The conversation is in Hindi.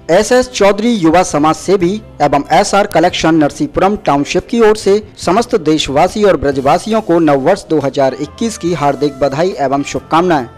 SS चौधरी युवा समाज सेवी एवं SR कलेक्शन नरसीपुरम टाउनशिप की ओर से समस्त देशवासी और ब्रजवासियों को नववर्ष 2021 की हार्दिक बधाई एवं शुभकामनाएं।